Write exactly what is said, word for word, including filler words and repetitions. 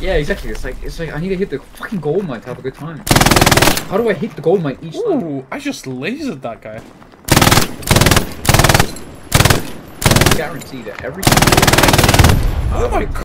Yeah, exactly. It's like it's like I need to hit the fucking gold mine to have a good time. How do I hit the gold mine each time? Ooh, I just lasered that guy. I guarantee that every time. Oh my god.